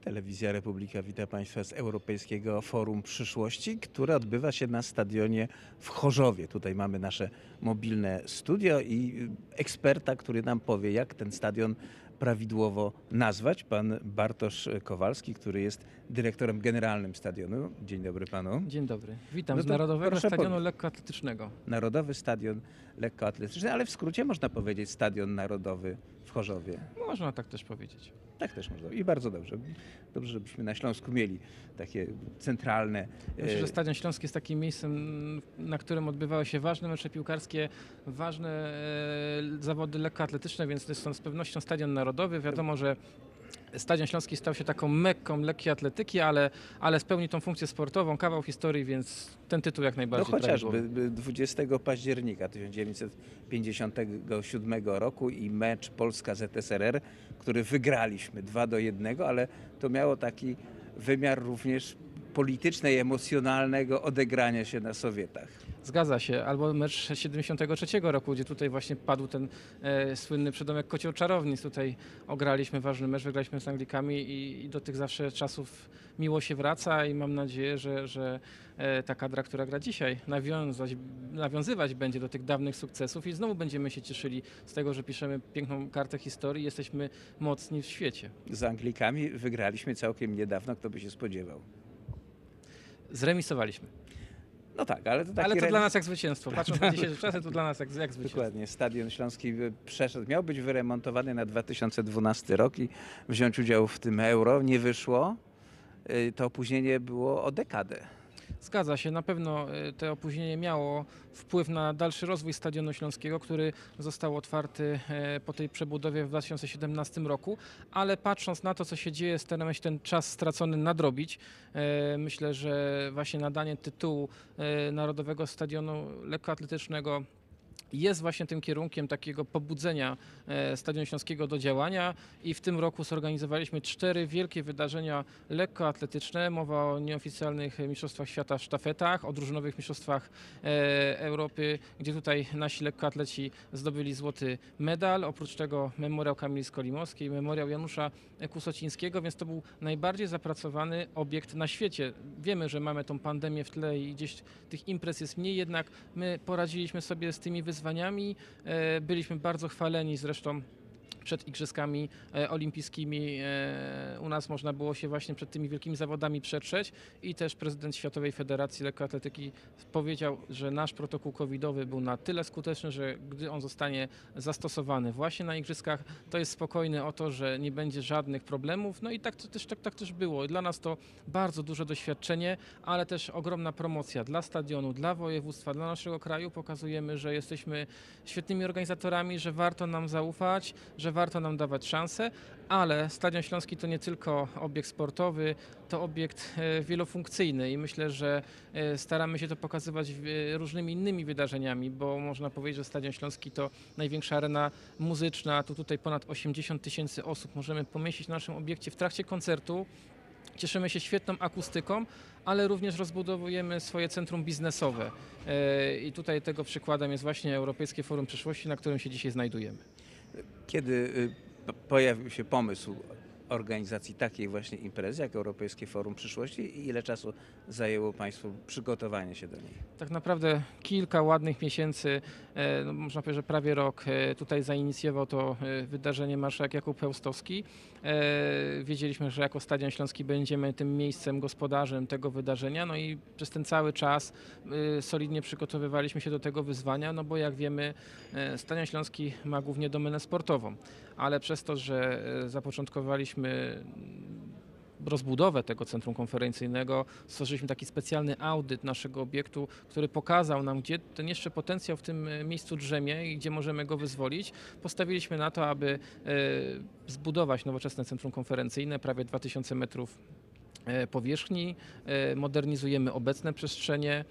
Telewizja Republika wita Państwa z Europejskiego Forum Przyszłości, które odbywa się na stadionie w Chorzowie. Tutaj mamy nasze mobilne studio i eksperta, który nam powie, jak ten stadion prawidłowo nazwać. Pan Bartosz Kowalski, który jest dyrektorem generalnym stadionu. Dzień dobry panu. Dzień dobry. Witam No z to Narodowego proszę Stadionu Lekkoatletycznego. Narodowy Stadion Lekkoatletyczny, ale w skrócie można powiedzieć Stadion Narodowy w Chorzowie. Można tak też powiedzieć. Tak też można. I bardzo dobrze. Dobrze, żebyśmy na Śląsku mieli takie centralne... Myślę, że Stadion Śląski jest takim miejscem, na którym odbywały się ważne mecze piłkarskie, ważne zawody lekkoatletyczne, więc to jest z pewnością Stadion Narodowy. Wiadomo, że Stadion Śląski stał się taką mekką lekkiej atletyki, ale spełni tą funkcję sportową, kawał historii, więc ten tytuł jak No najbardziej chociażby prawidłowy. 20 października 1957 roku i mecz Polska-ZSRR, który wygraliśmy 2-1, ale to miało taki wymiar również polityczny i emocjonalnego odegrania się na Sowietach. Zgadza się. Albo mecz 73 roku, gdzie tutaj właśnie padł ten słynny przydomek Kocioł Czarownic. Tutaj ograliśmy ważny mecz, wygraliśmy z Anglikami i do tych zawsze czasów miło się wraca i mam nadzieję, że ta kadra, która gra dzisiaj, nawiązywać będzie do tych dawnych sukcesów i znowu będziemy się cieszyli z tego, że piszemy piękną kartę historii i jesteśmy mocni w świecie. Z Anglikami wygraliśmy całkiem niedawno, kto by się spodziewał. Zremisowaliśmy. No tak, ale to taki Ale to dla remis- nas jak zwycięstwo. Patrząc na dzisiejsze czasy, to dla nas jak zwycięstwo. Dokładnie. Stadion Śląski miał być wyremontowany na 2012 rok i wziąć udział w tym Euro. Nie wyszło. To opóźnienie było o dekadę. Zgadza się, na pewno to opóźnienie miało wpływ na dalszy rozwój Stadionu Śląskiego, który został otwarty po tej przebudowie w 2017 roku, ale patrząc na to, co się dzieje, staramy się ten czas stracony nadrobić. Myślę, że właśnie nadanie tytułu Narodowego Stadionu Lekkoatletycznego jest właśnie tym kierunkiem takiego pobudzenia Stadionu Śląskiego do działania i w tym roku zorganizowaliśmy 4 wielkie wydarzenia lekkoatletyczne. Mowa o nieoficjalnych mistrzostwach świata w sztafetach, o drużynowych mistrzostwach Europy, gdzie tutaj nasi lekkoatleci zdobyli złoty medal. Oprócz tego memoriał Kamili Skolimowskiej, memoriał Janusza Kusocińskiego, więc to był najbardziej zapracowany obiekt na świecie. Wiemy, że mamy tą pandemię w tle i gdzieś tych imprez jest mniej, jednak my poradziliśmy sobie z tymi wyzwaniami. Byliśmy bardzo chwaleni zresztą przed Igrzyskami Olimpijskimi. U nas można było się właśnie przed tymi wielkimi zawodami przetrzeć i też prezydent Światowej Federacji Lekkoatletyki powiedział, że nasz protokół covidowy był na tyle skuteczny, że gdy on zostanie zastosowany właśnie na Igrzyskach, to jest spokojny o to, że nie będzie żadnych problemów. No i tak też było. Dla nas to bardzo duże doświadczenie, ale też ogromna promocja dla stadionu, dla województwa, dla naszego kraju. Pokazujemy, że jesteśmy świetnymi organizatorami, że warto nam zaufać, że warto nam dawać szansę, ale Stadion Śląski to nie tylko obiekt sportowy, to obiekt wielofunkcyjny i myślę, że staramy się to pokazywać różnymi innymi wydarzeniami, bo można powiedzieć, że Stadion Śląski to największa arena muzyczna, tutaj ponad 80 000 osób możemy pomieścić na naszym obiekcie w trakcie koncertu. Cieszymy się świetną akustyką, ale również rozbudowujemy swoje centrum biznesowe i tutaj tego przykładem jest właśnie Europejskie Forum Przyszłości, na którym się dzisiaj znajdujemy. Kiedy pojawił się pomysł organizacji takiej właśnie imprezy, jak Europejskie Forum Przyszłości i ile czasu zajęło Państwu przygotowanie się do niej? Tak naprawdę kilka ładnych miesięcy, no można powiedzieć, że prawie rok. Tutaj zainicjował to wydarzenie marszałek Jakub Chełstowski. Wiedzieliśmy, że jako Stadion Śląski będziemy tym miejscem, gospodarzem tego wydarzenia, no i przez ten cały czas solidnie przygotowywaliśmy się do tego wyzwania, no bo jak wiemy, Stadion Śląski ma głównie domenę sportową, ale przez to, że zapoczątkowaliśmy rozbudowę tego centrum konferencyjnego, stworzyliśmy taki specjalny audyt naszego obiektu, który pokazał nam, gdzie ten jeszcze potencjał w tym miejscu drzemie i gdzie możemy go wyzwolić. Postawiliśmy na to, aby zbudować nowoczesne centrum konferencyjne, prawie 2000 metrów powierzchni, modernizujemy obecne przestrzenie,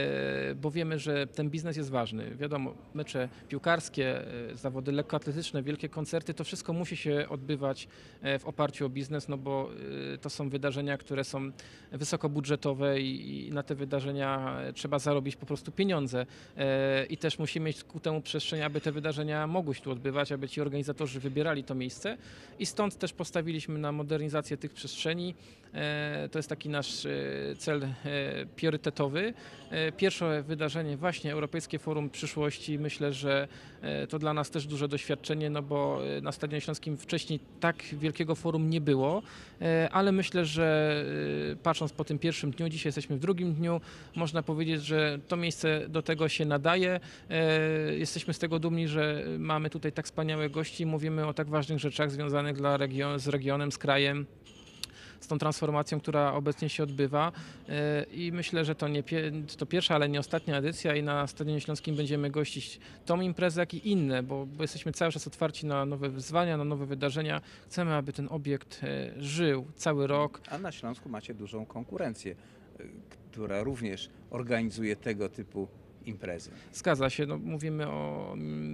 bo wiemy, że ten biznes jest ważny. Wiadomo, mecze piłkarskie, zawody lekkoatletyczne, wielkie koncerty, to wszystko musi się odbywać w oparciu o biznes, no bo to są wydarzenia, które są wysokobudżetowe i na te wydarzenia trzeba zarobić po prostu pieniądze. I też musimy mieć ku temu przestrzeń, aby te wydarzenia mogły się tu odbywać, aby ci organizatorzy wybierali to miejsce i stąd też postawiliśmy na modernizację tych przestrzeni. To jest taki nasz cel priorytetowy. Pierwsze wydarzenie, właśnie Europejskie Forum Przyszłości, myślę, że to dla nas też duże doświadczenie, no bo na Stadionie Śląskim wcześniej tak wielkiego forum nie było, ale myślę, że patrząc po tym pierwszym dniu, dzisiaj jesteśmy w drugim dniu, można powiedzieć, że to miejsce do tego się nadaje. Jesteśmy z tego dumni, że mamy tutaj tak wspaniałych gości, mówimy o tak ważnych rzeczach związanych z regionem, z krajem, z tą transformacją, która obecnie się odbywa i myślę, że to nie to pierwsza, ale nie ostatnia edycja i na Stadionie Śląskim będziemy gościć tą imprezę, jak i inne, bo jesteśmy cały czas otwarci na nowe wyzwania, na nowe wydarzenia. Chcemy, aby ten obiekt żył cały rok. A na Śląsku macie dużą konkurencję, która również organizuje tego typu imprezy. Zgadza się, no, mówimy o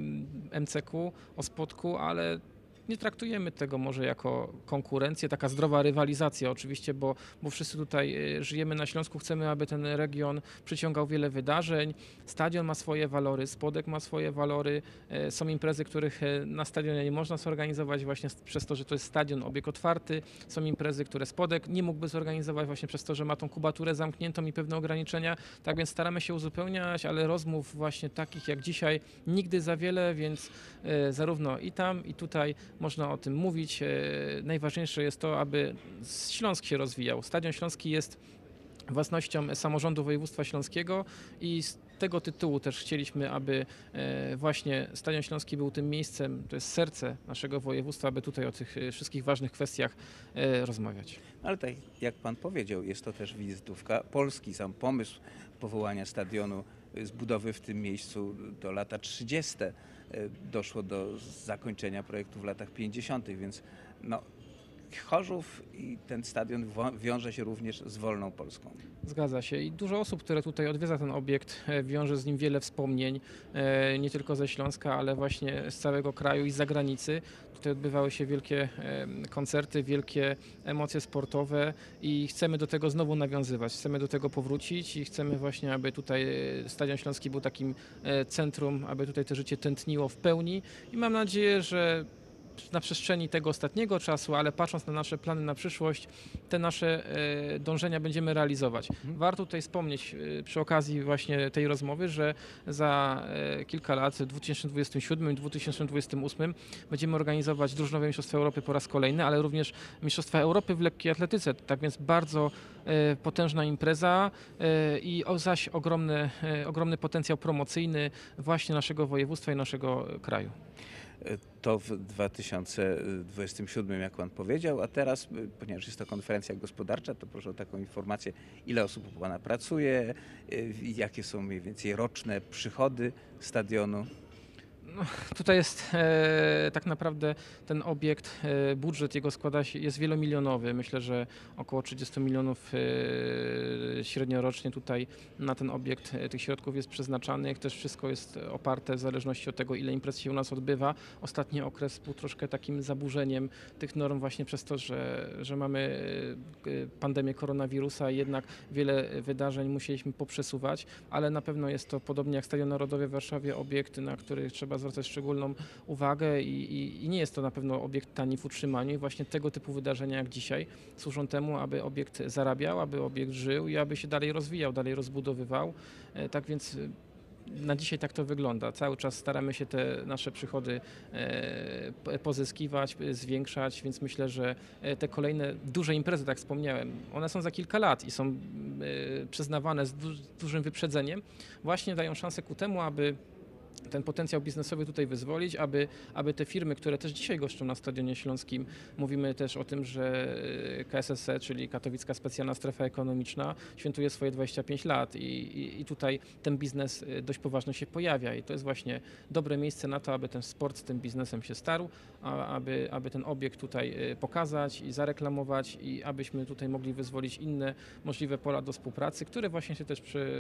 MCQ, o Spodku, ale nie traktujemy tego może jako konkurencję, taka zdrowa rywalizacja oczywiście, bo wszyscy tutaj żyjemy na Śląsku, chcemy, aby ten region przyciągał wiele wydarzeń. Stadion ma swoje walory, Spodek ma swoje walory. Są imprezy, których na stadionie nie można zorganizować właśnie przez to, że to jest stadion, obiekt otwarty. Są imprezy, które Spodek nie mógłby zorganizować właśnie przez to, że ma tą kubaturę zamkniętą i pewne ograniczenia. Tak więc staramy się uzupełniać, ale rozmów właśnie takich jak dzisiaj nigdy za wiele, więc zarówno i tam, i tutaj można o tym mówić. Najważniejsze jest to, aby Śląsk się rozwijał. Stadion Śląski jest własnością samorządu województwa śląskiego i z tego tytułu też chcieliśmy, aby właśnie Stadion Śląski był tym miejscem, to jest serce naszego województwa, aby tutaj o tych wszystkich ważnych kwestiach rozmawiać. Ale tak jak pan powiedział, jest to też wizytówka Polski. Sam pomysł powołania stadionu, z budowy w tym miejscu to lata 30. Doszło do zakończenia projektu w latach 50., więc no, Chorzów i ten stadion wiąże się również z wolną Polską. Zgadza się i dużo osób, które tutaj odwiedza ten obiekt, wiąże z nim wiele wspomnień, nie tylko ze Śląska, ale właśnie z całego kraju i z zagranicy. Tutaj odbywały się wielkie koncerty, wielkie emocje sportowe i chcemy do tego znowu nawiązywać, chcemy do tego powrócić i chcemy właśnie, aby tutaj Stadion Śląski był takim centrum, aby tutaj to życie tętniło w pełni i mam nadzieję, że na przestrzeni tego ostatniego czasu, ale patrząc na nasze plany na przyszłość, te nasze dążenia będziemy realizować. Warto tutaj wspomnieć przy okazji właśnie tej rozmowy, że za kilka lat, w 2027 i 2028 będziemy organizować drużynowe Mistrzostwa Europy po raz kolejny, ale również Mistrzostwa Europy w lekkiej atletyce. Tak więc bardzo potężna impreza i zaś ogromny potencjał promocyjny właśnie naszego województwa i naszego kraju. To w 2027, jak pan powiedział, a teraz, ponieważ jest to konferencja gospodarcza, to proszę o taką informację, ile osób u pana pracuje, jakie są mniej więcej roczne przychody stadionu. No, tutaj jest tak naprawdę ten obiekt, budżet jego jest wielomilionowy. Myślę, że około 30 milionów średnio rocznie tutaj na ten obiekt tych środków jest przeznaczanych. Też wszystko jest oparte w zależności od tego, ile imprez się u nas odbywa. Ostatni okres był troszkę takim zaburzeniem tych norm właśnie przez to, że mamy pandemię koronawirusa i jednak wiele wydarzeń musieliśmy poprzesuwać, ale na pewno jest to podobnie jak Stadion Narodowy w Warszawie obiekt, na który trzeba zwracać szczególną uwagę i nie jest to na pewno obiekt tani w utrzymaniu i właśnie tego typu wydarzenia jak dzisiaj służą temu, aby obiekt zarabiał, aby obiekt żył i aby się dalej rozwijał, dalej rozbudowywał. Tak więc na dzisiaj tak to wygląda. Cały czas staramy się te nasze przychody pozyskiwać, zwiększać, więc myślę, że te kolejne duże imprezy, tak jak wspomniałem, one są za kilka lat i są przyznawane z dużym wyprzedzeniem, właśnie dają szansę ku temu, aby ten potencjał biznesowy tutaj wyzwolić, aby te firmy, które też dzisiaj goszczą na Stadionie Śląskim, mówimy też o tym, że KSSE, czyli Katowicka Specjalna Strefa Ekonomiczna, świętuje swoje 25 lat i tutaj ten biznes dość poważno się pojawia i to jest właśnie dobre miejsce na to, aby ten sport z tym biznesem się starł, aby ten obiekt tutaj pokazać i zareklamować i abyśmy tutaj mogli wyzwolić inne możliwe pola do współpracy, które właśnie się też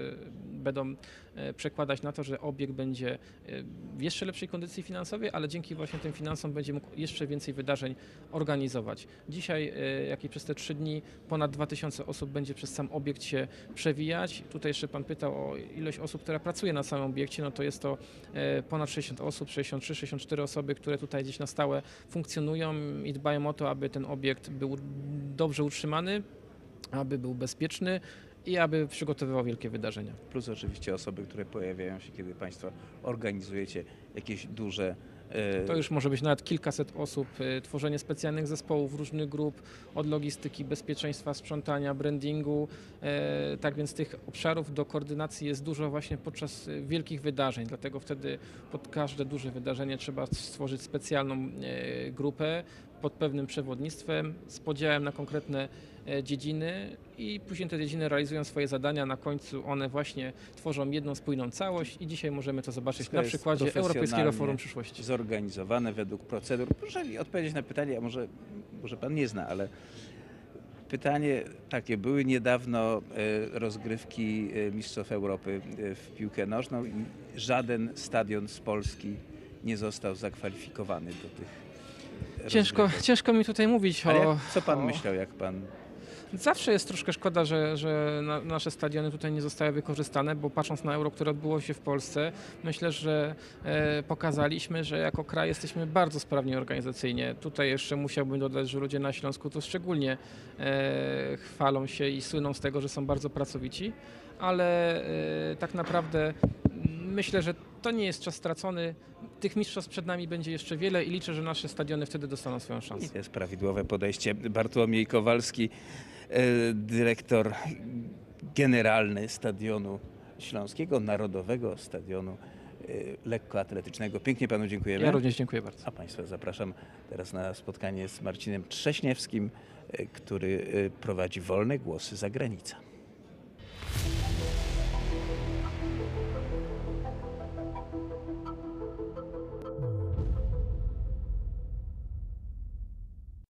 będą przekładać na to, że obiekt będzie w jeszcze lepszej kondycji finansowej, ale dzięki właśnie tym finansom będzie mógł jeszcze więcej wydarzeń organizować. Dzisiaj, jak i przez te 3 dni, ponad 2000 osób będzie przez sam obiekt się przewijać. Tutaj jeszcze Pan pytał o ilość osób, która pracuje na samym obiekcie, no to jest to ponad 60 osób, 63, 64 osoby, które tutaj gdzieś na stałe funkcjonują i dbają o to, aby ten obiekt był dobrze utrzymany, aby był bezpieczny i aby przygotowywał wielkie wydarzenia. Plus oczywiście osoby, które pojawiają się, kiedy Państwo organizujecie jakieś duże... To już może być nawet kilkaset osób, tworzenie specjalnych zespołów, różnych grup, od logistyki, bezpieczeństwa, sprzątania, brandingu. Tak więc tych obszarów do koordynacji jest dużo właśnie podczas wielkich wydarzeń, dlatego wtedy pod każde duże wydarzenie trzeba stworzyć specjalną grupę pod pewnym przewodnictwem z podziałem na konkretne dziedziny i później te dziedziny realizują swoje zadania. Na końcu one właśnie tworzą jedną spójną całość i dzisiaj możemy to zobaczyć Wszystko na jest przykładzie Europejskiego profesjonalnie Forum Przyszłości. zorganizowane według procedur. Proszę mi odpowiedzieć na pytanie, a może Pan nie zna, ale pytanie takie, były niedawno rozgrywki Mistrzostw Europy w piłkę nożną i żaden stadion z Polski nie został zakwalifikowany do tych rozgrywek. Ciężko mi tutaj mówić Ale co Pan myślał, jak Pan... Zawsze jest troszkę szkoda, że nasze stadiony tutaj nie zostały wykorzystane, bo patrząc na Euro, które odbyło się w Polsce, myślę, że pokazaliśmy, że jako kraj jesteśmy bardzo sprawni organizacyjnie. Tutaj jeszcze musiałbym dodać, że ludzie na Śląsku to szczególnie chwalą się i słyną z tego, że są bardzo pracowici, ale tak naprawdę myślę, że to nie jest czas stracony. Tych mistrzostw przed nami będzie jeszcze wiele i liczę, że nasze stadiony wtedy dostaną swoją I szansę. to jest prawidłowe podejście. Bartłomiej Kowalski, dyrektor generalny Stadionu Śląskiego, Narodowego Stadionu Lekkoatletycznego. Pięknie Panu dziękujemy. Ja również dziękuję bardzo. A Państwa zapraszam teraz na spotkanie z Marcinem Trześniewskim, który prowadzi Wolne Głosy za granicą.